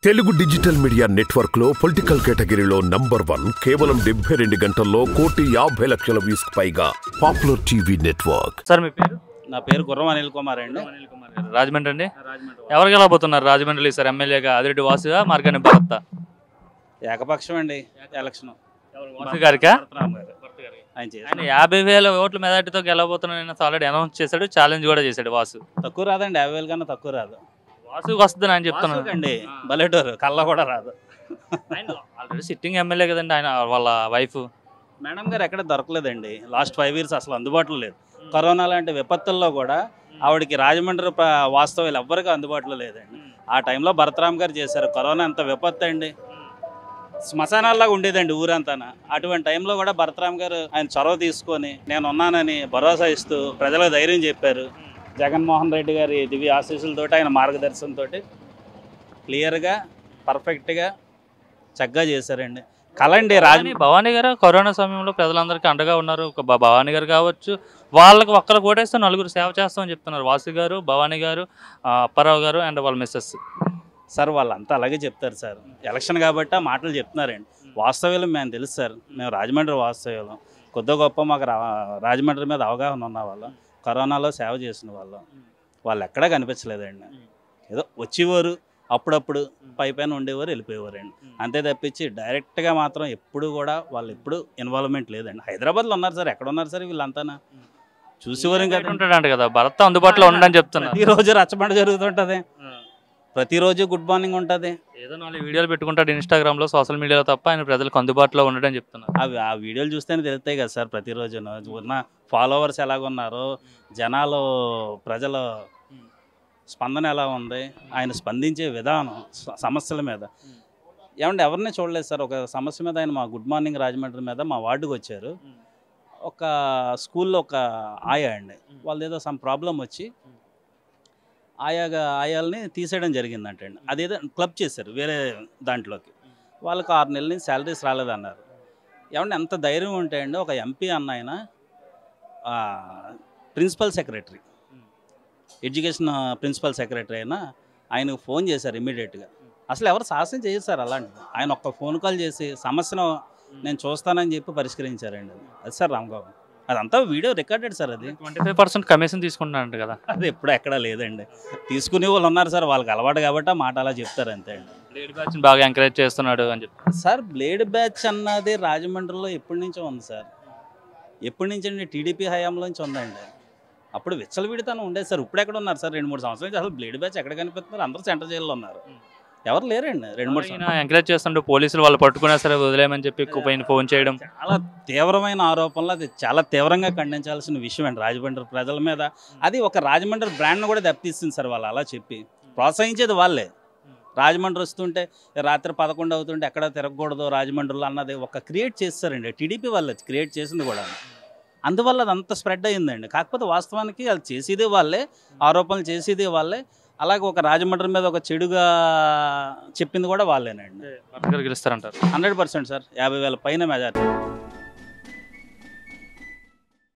Telugu digital media network లో political కేటగిరీలో number 1 కేవలం 72 గంటల్లో 1,50,00,000 వ్యూస్ పైగా పాపులర్ టీవీ నెట్వర్క్. సార్ మీ పేరు? నా పేరు గుర్రం అనిల్ కుమార్ అండి. రాజమండ్రి అండి. ఎవరు గెలవబోతున్నారు రాజమండ్రిలో సార్? ఎమ్మెల్యేగా ఆదిరెడ్డి వాసుగా, మార్గాని భరత్? ఏకపక్షం అండి ఎలక్షన్. వాసు గారికా? ఆయన 50,000 ఓట్ల మెజార్టీతో గెలవబోతున్నాను ఆల్రెడీ అనౌన్స్ చేశాడు, ఛాలెంజ్ కూడా చేశాడు వాసు. తక్కువ రాదండి, 50,000 కన్నా తక్కువ రాదు. వాసుకి వస్తుంది అని చెప్తున్నాను అండి. బలెటోరు కళ్ళ కూడా రాదు. ఆల్రెడీ సిట్టింగ్ ఎమ్మెల్యే కదండి ఆయన, వాళ్ళ వైఫ్. మేడం గారు ఎక్కడ దొరకలేదండి లాస్ట్ 5 years, అసలు అందుబాటులో లేదు. కరోనా లాంటి విపత్తుల్లో కూడా ఆవిడకి రాజమండ్రి వాస్తవాలు ఎవ్వరికీ అందుబాటులో లేదండి. ఆ టైంలో భరతరామ్ గారు చేశారు. కరోనా ఎంత విపత్తు అండి, శ్మశానాల్లాగా ఉండేదండి ఊరంతా. అటువంటి టైంలో కూడా భరతరామ్ గారు ఆయన చొరవ తీసుకొని నేను ఉన్నానని భరోసా ఇస్తూ ప్రజలకు ధైర్యం చెప్పారు. జగన్మోహన్ రెడ్డి గారి దివ్య ఆశీస్సులతో, ఆయన మార్గదర్శనంతో క్లియర్గా పర్ఫెక్ట్గా చక్కగా చేశారండి. కలండి భవానీ గారు కరోనా సమయంలో ప్రజలందరికీ అండగా ఉన్నారు. ఒక భవానీ గారు కావచ్చు, వాళ్ళకి ఒక్కరు ఓటేస్తే 4 సేవ చేస్తామని చెప్తున్నారు. వాసు గారు, భవానీ గారు, అప్పారావు గారు అండ్ వాళ్ళ మిస్సెస్. సార్ వాళ్ళంతా అలాగే చెప్తారు సార్, ఎలక్షన్ కాబట్టి ఆ మాటలు చెప్తున్నారండి. వాస్తవ్యం మేము తెలుసు సార్, మేము రాజమండ్రి వాస్తవ్యం కొద్ది గొప్ప మాకు రాజమండ్రి మీద అవగాహన ఉన్న వాళ్ళం, కరోనాలో సేవ చేసిన వాళ్ళు ఎక్కడా కనిపించలేదండి. ఏదో వచ్చేవారు, అప్పుడప్పుడు పైన ఉండేవారు, వెళ్ళిపోయేవారండి. అంతే తప్పించి డైరెక్ట్గా మాత్రం ఎప్పుడు కూడా వాళ్ళు ఎప్పుడు ఇన్వాల్వ్మెంట్ లేదండి. హైదరాబాద్లో ఉన్నారు సార్, ఎక్కడ ఉన్నారు సార్ వీళ్ళంతా? చూసేవారు ఉంటాడంట కదా భరత్, అందుబాటులో ఉండని చెప్తున్నారు. ప్రతిరోజు రచ్చబండ జరుగుతుంటుంది, ప్రతిరోజు గుడ్ మార్నింగ్ ఉంటుంది. ఏదో 4 వీడియోలు పెట్టుకుంటాడు ఇన్స్టాగ్రామ్లో, సోషల్ మీడియాలో తప్ప ఆయన ప్రజలకు అందుబాటులో ఉండడం చెప్తున్నారు. ఆ వీడియోలు చూస్తేనే తెలుస్తాయి కదా సార్. ప్రతిరోజు ఉన్న ఫాలోవర్స్ ఎలాగున్నారో, జనాలు ప్రజల స్పందన ఎలా ఉంది, ఆయన స్పందించే విధానం సమస్యల మీద. ఏమంటే ఎవరిని చూడలేదు సార్. ఒక సమస్య మీద ఆయన మా గుడ్ మార్నింగ్ రాజమండ్రి మీద మా వార్డుకు వచ్చారు. ఒక స్కూల్లో ఒక ఆయా అండి, వాళ్ళది ఏదో సమ్ ప్రాబ్లం వచ్చి ఆయాల్ని తీసేయడం జరిగిందంటండి. అదేదో క్లబ్ చేశారు వేరే దాంట్లోకి. వాళ్ళకి 6 నెలల నుంచి శాలరీస్ రాలేదన్నారు. ఏమంటే ఎంత ధైర్యం ఉంటే అండి, ఒక ఎంపీ అన్న ఆయన principal secretary, education principal secretary అయినా ఆయనకు ఫోన్ చేశారు ఇమ్మీడియట్గా. అసలు ఎవరు సాహసం చేయరు సార్ అలాంటి. ఆయన ఒక్క ఫోన్ కాల్ చేసి సమస్యను నేను చూస్తానని చెప్పి పరిష్కరించారండి. అది సార్ రామ్బాబు, అదంతా వీడియో రికార్డెడ్ సార్. అది 25% కమిషన్ తీసుకుంటున్నారంట కదా. అది ఎప్పుడు ఎక్కడా లేదండి. తీసుకునే వాళ్ళు ఉన్నారు సార్, వాళ్ళకి అలవాటు కాబట్టి ఆ మాట అలా చెప్తారు అంతే అండి. బ్లేడ్ బ్యాచ్ బాగా ఎంకరేజ్ చేస్తున్నాడు అని చెప్పి సార్. బ్లేడ్ బ్యాచ్ అన్నది రాజమండ్రిలో ఎప్పటి నుంచో ఉంది సార్. ఎప్పటి నుంచి అండి? టీడీపీ హయాంలోంచి ఉందండి. అప్పుడు విచ్చలవిడితనం ఉండేది సార్. ఇప్పుడు ఎక్కడ ఉన్నారు సార్? 2-3 సంవత్సరాల నుంచి అసలు బ్లేడ్ బ్యాచ్ ఎక్కడ కనిపిస్తున్నారు? అందరూ సెంటర్ జైల్లో ఉన్నారు, ఎవరు లేరండి. 2-3 సంవత్సరాలు ఎంకరేజ్ చేస్తుంటే పోలీసులు వాళ్ళు పట్టుకున్నా సరే వదిలేయమని చెప్పి ఫోన్ చేయడం చాలా తీవ్రమైన ఆరోపణలు. అది చాలా తీవ్రంగా ఖండించాల్సిన విషయం అండి రాజమండ్రి ప్రజల మీద. అది ఒక రాజమండ్రి బ్రాండ్ను కూడా దెబ్బతీస్తుంది సార్. వాళ్ళు అలా చెప్పి ప్రోత్సహించేది వాళ్ళే. రాజమండ్రి వస్తుంటే రాత్రి 11 అవుతుంటే ఎక్కడ తిరగకూడదు రాజమండ్రిలో అన్నది ఒక క్రియేట్ చేస్తారండి. టీడీపీ వాళ్ళు క్రియేట్ చేసింది కూడా. అందువల్ల అదంతా స్ప్రెడ్ అయ్యిందండి. కాకపోతే వాస్తవానికి అది చేసేది వాళ్ళే, ఆరోపణలు చేసేది వాళ్ళే. అలాగే ఒక రాజమండ్రి మీద ఒక చెడుగా చెప్పింది కూడా వాళ్ళేనండి. గెలుస్తారంటారు 100% సార్. 50,000 పైన మెజారిటీ.